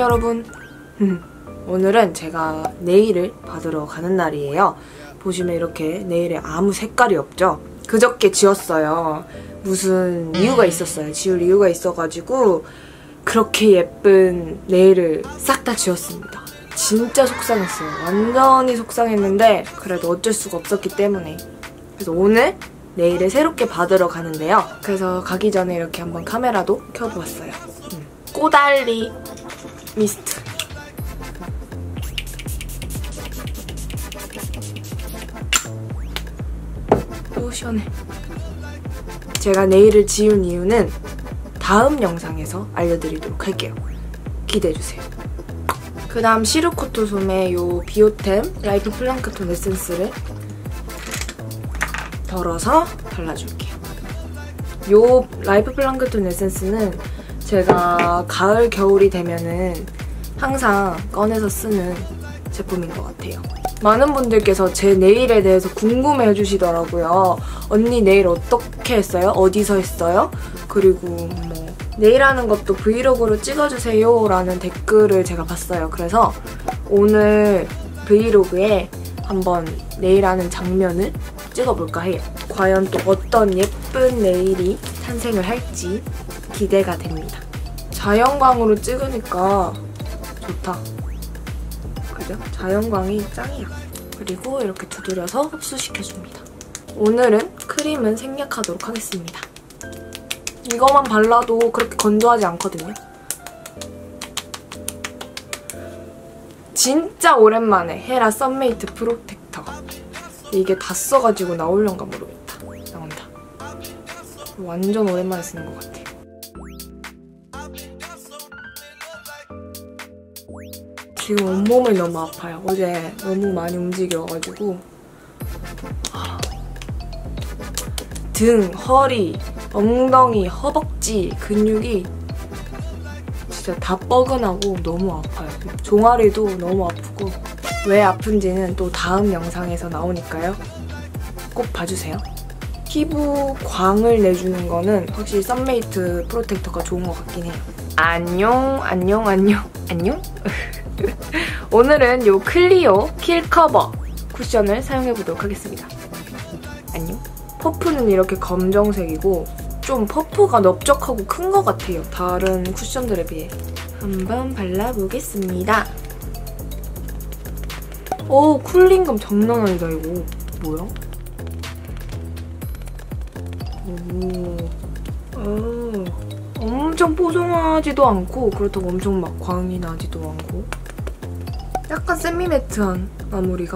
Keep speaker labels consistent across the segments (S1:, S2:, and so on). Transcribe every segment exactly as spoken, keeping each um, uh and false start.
S1: 여러분. 오늘은 제가 네일을 받으러 가는 날이에요. 보시면 이렇게 네일에 아무 색깔이 없죠? 그저께 지웠어요. 무슨 이유가 있었어요. 지울 이유가 있어가지고 그렇게 예쁜 네일을 싹 다 지웠습니다. 진짜 속상했어요. 완전히 속상했는데 그래도 어쩔 수가 없었기 때문에. 그래서 오늘 네일을 새롭게 받으러 가는데요. 그래서 가기 전에 이렇게 한번 카메라도 켜보았어요. 음. 꼬달리 미스트. 오, 시원해. 제가 네일을 지운 이유는 다음 영상에서 알려드리도록 할게요. 기대해주세요. 그 다음 시르코토솜의 요 비오템 라이프 플랑크톤 에센스를 덜어서 발라줄게요. 요 라이프 플랑크톤 에센스는 제가 가을, 겨울이 되면은 항상 꺼내서 쓰는 제품인 것 같아요. 많은 분들께서 제 네일에 대해서 궁금해 해주시더라고요. 언니 네일 어떻게 했어요? 어디서 했어요? 그리고 뭐 네일하는 것도 브이로그로 찍어주세요 라는 댓글을 제가 봤어요. 그래서 오늘 브이로그에 한번 네일하는 장면을 찍어볼까 해요. 과연 또 어떤 예쁜 네일이 탄생을 할지 기대가 됩니다. 자연광으로 찍으니까 좋다. 그죠? 자연광이 짱이야. 그리고 이렇게 두드려서 흡수시켜줍니다. 오늘은 크림은 생략하도록 하겠습니다. 이거만 발라도 그렇게 건조하지 않거든요. 진짜 오랜만에 헤라 썬메이트 프로텍터. 이게 다 써가지고 나올련가 모르겠다. 나온다. 완전 오랜만에 쓰는 것 같아. 지금 온몸이 너무 아파요. 어제 너무 많이 움직여가지고 등, 허리, 엉덩이, 허벅지 근육이 진짜 다 뻐근하고 너무 아파요. 종아리도 너무 아프고 왜 아픈지는 또 다음 영상에서 나오니까요. 꼭 봐주세요. 피부 광을 내주는 거는 확실히 썬메이트 프로텍터가 좋은 것 같긴 해요. 안녕, 안녕, 안녕, 안녕? 오늘은 요 클리오 킬 커버 쿠션을 사용해보도록 하겠습니다. 안녕? 퍼프는 이렇게 검정색이고 좀 퍼프가 넓적하고 큰 것 같아요. 다른 쿠션들에 비해. 한번 발라보겠습니다. 오, 쿨링감 장난 아니다 이거. 뭐야? 오, 오. 엄청 뽀송하지도 않고 그렇다고 엄청 막 광이 나지도 않고 약간 세미매트한 마무리가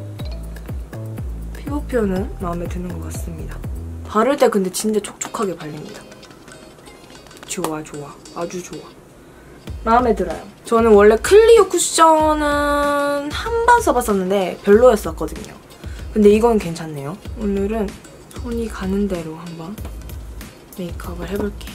S1: 피부 표현은 마음에 드는 것 같습니다. 바를 때 근데 진짜 촉촉하게 발립니다. 좋아 좋아. 아주 좋아. 마음에 들어요. 저는 원래 클리오 쿠션은 한 번 써봤었는데 별로였었거든요. 근데 이건 괜찮네요. 오늘은 손이 가는 대로 한번 메이크업을 해볼게요.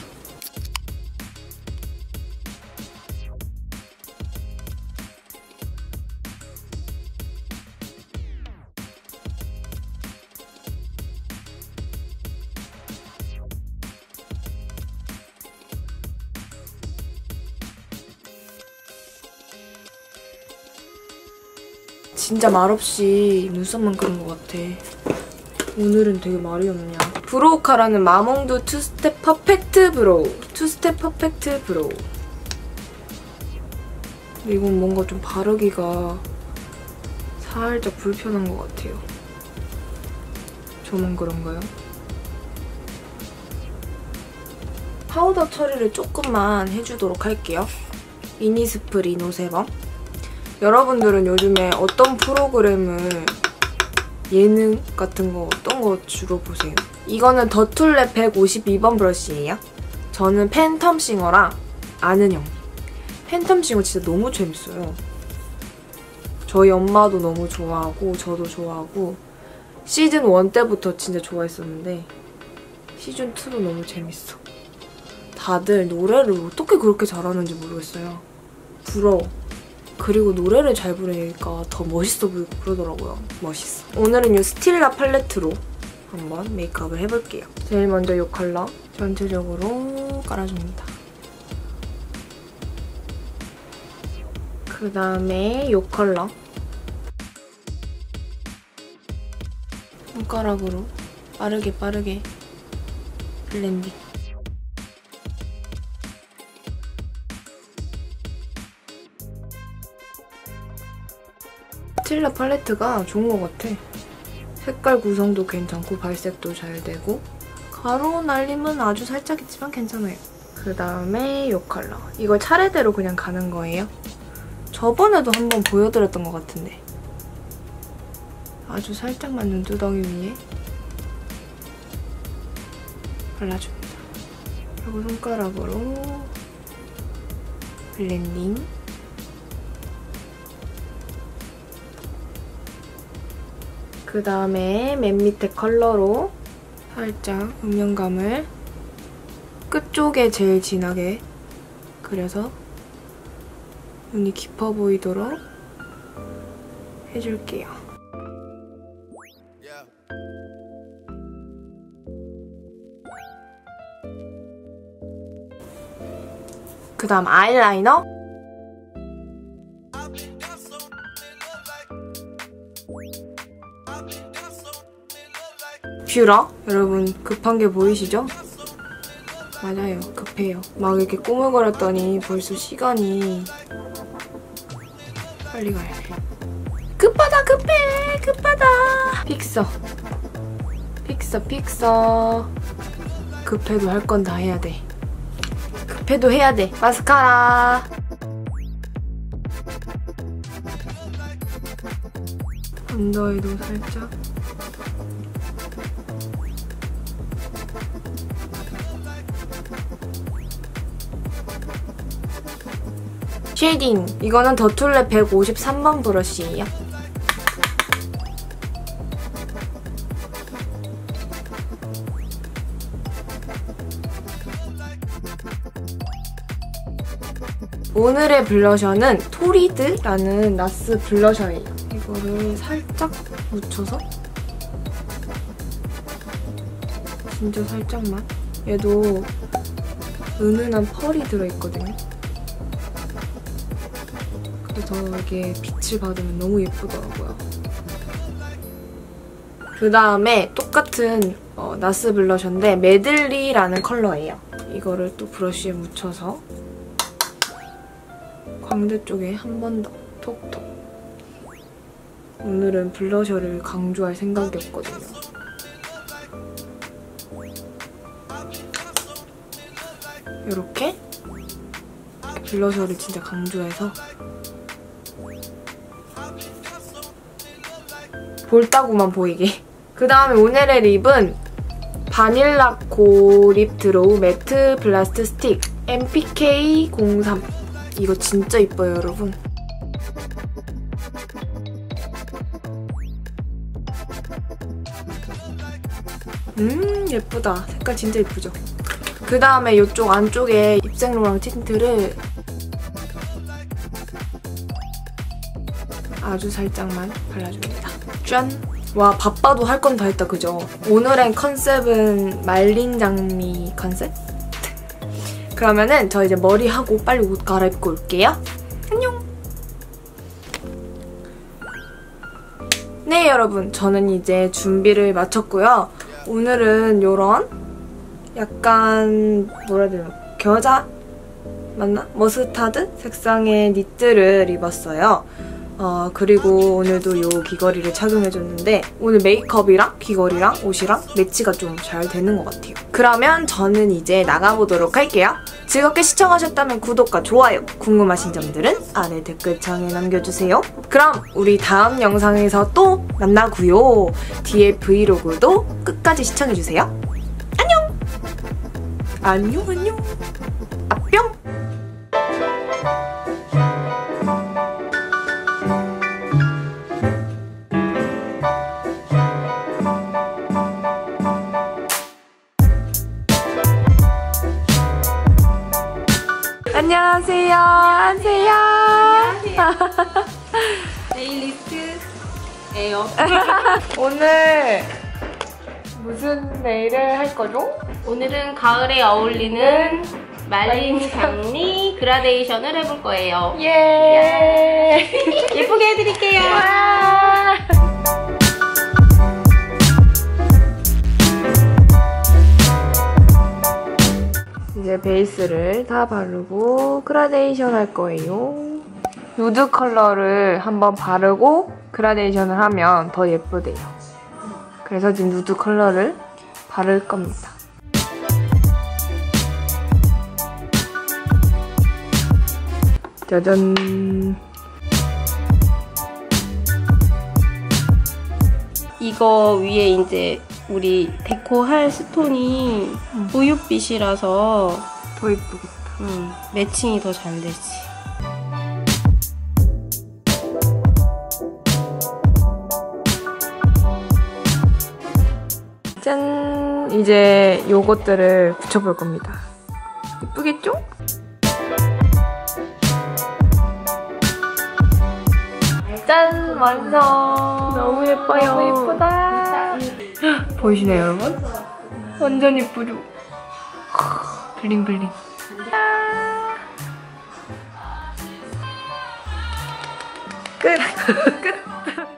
S1: 진짜 말없이 눈썹만 그린 것 같아. 오늘은 되게 말이 없냐. 브로우카라는 마몽드 투스텝 퍼펙트 브로우. 투스텝 퍼펙트 브로우. 이건 뭔가 좀 바르기가 살짝 불편한 것 같아요. 저만 그런가요? 파우더 처리를 조금만 해주도록 할게요. 이니스프리 리노세범. 여러분들은 요즘에 어떤 프로그램을 예능 같은 거 어떤 거 주로 보세요? 이거는 더툴랩 백오십이 번 브러쉬예요. 저는 팬텀싱어랑 아는 형. 팬텀싱어 진짜 너무 재밌어요. 저희 엄마도 너무 좋아하고 저도 좋아하고 시즌 원 때부터 진짜 좋아했었는데 시즌 투도 너무 재밌어. 다들 노래를 어떻게 그렇게 잘하는지 모르겠어요. 부러워. 그리고 노래를 잘 부르니까 더 멋있어 보이고 그러더라고요. 멋있어. 오늘은 이 스틸라 팔레트로 한번 메이크업을 해볼게요. 제일 먼저 이 컬러 전체적으로 깔아줍니다. 그 다음에 이 컬러. 손가락으로 빠르게 빠르게 블렌딩. 스틸러 팔레트가 좋은 것 같아. 색깔 구성도 괜찮고 발색도 잘 되고 가루 날림은 아주 살짝이지만 괜찮아요. 그 다음에 이 컬러. 이걸 차례대로 그냥 가는 거예요. 저번에도 한번 보여드렸던 것 같은데. 아주 살짝만 눈두덩이 위에 발라줍니다. 그리고 손가락으로 블렌딩. 그 다음에 맨 밑에 컬러로 살짝 음영감을 끝쪽에 제일 진하게 그려서 눈이 깊어 보이도록 해줄게요. 그 다음 아이라이너. 뷰러. 여러분 급한 게 보이시죠? 맞아요. 급해요. 막 이렇게 꾸물거렸더니 벌써 시간이 빨리 가야 돼. 급하다 급해 급하다. 픽서. 픽서 픽서. 급해도 할 건 다 해야 돼. 급해도 해야 돼. 마스카라. 언더에도 살짝. 쉐이딩. 이거는 더툴레 백오십삼 번 브러쉬예요. 오늘의 블러셔는 토리드라는 나스 블러셔예요. 이거를 살짝 묻혀서 진짜 살짝만. 얘도 은은한 펄이 들어있거든요. 그래서 이게 빛을 받으면 너무 예쁘더라고요. 그 다음에 똑같은 어, 나스 블러셔인데 메들리라는 컬러예요. 이거를 또 브러쉬에 묻혀서 광대 쪽에 한 번 더 톡톡. 오늘은 블러셔를 강조할 생각이었거든요. 이렇게 블러셔를 진짜 강조해서 볼따구만 보이게. 그 다음에 오늘의 립은 바닐라코 립 드로우 매트 블라스트 스틱 엠피케이 공삼. 이거 진짜 이뻐요, 여러분. 음, 예쁘다. 색깔 진짜 예쁘죠? 그 다음에 이쪽 안쪽에 입생로랑 틴트를 아주 살짝만 발라줍니다. 짠! 와, 바빠도 할 건 다 했다, 그죠? 오늘의 컨셉은 말린 장미 컨셉? 그러면은 저 이제 머리하고 빨리 옷 갈아입고 올게요. 안녕! 네, 여러분. 저는 이제 준비를 마쳤고요. 오늘은 요런 약간 뭐라 해야 되나? 겨자? 맞나? 머스타드 색상의 니트를 입었어요. 어, 그리고 오늘도 요 귀걸이를 착용해줬는데 오늘 메이크업이랑 귀걸이랑 옷이랑 매치가 좀 잘 되는 것 같아요. 그러면 저는 이제 나가보도록 할게요. 즐겁게 시청하셨다면 구독과 좋아요, 궁금하신 점들은 아래 댓글창에 남겨주세요. 그럼 우리 다음 영상에서 또 만나고요. 뒤에 브이로그도 끝까지 시청해주세요. 안녕! 안녕 안녕! 아 뿅! 안녕하세요. 안녕하세요.
S2: 네일리스트예요.
S1: 오늘 무슨 네일을 할 거죠?
S2: 오늘은 가을에 어울리는 말린 장미 그라데이션을 해볼 거예요.
S1: 예.
S2: 예쁘게 해드릴게요.
S1: 이제 베이스를 다 바르고 그라데이션 할 거예요. 누드 컬러를 한번 바르고 그라데이션을 하면 더 예쁘대요. 그래서 지금 누드 컬러를 바를 겁니다. 짜잔.
S2: 이거 위에 이제 우리 데코할 스톤이
S1: 음.
S2: 우윳빛이라서
S1: 더 예쁘겠다.
S2: 음, 매칭이 더 잘 되지.
S1: 짠! 이제 요것들을 붙여볼 겁니다. 예쁘겠죠? 짠! 완성! 너무 예뻐요. 너무 예쁘다. 보이시나요, 여러분? 완전 예쁘죠? 블링블링. 끝! 끝!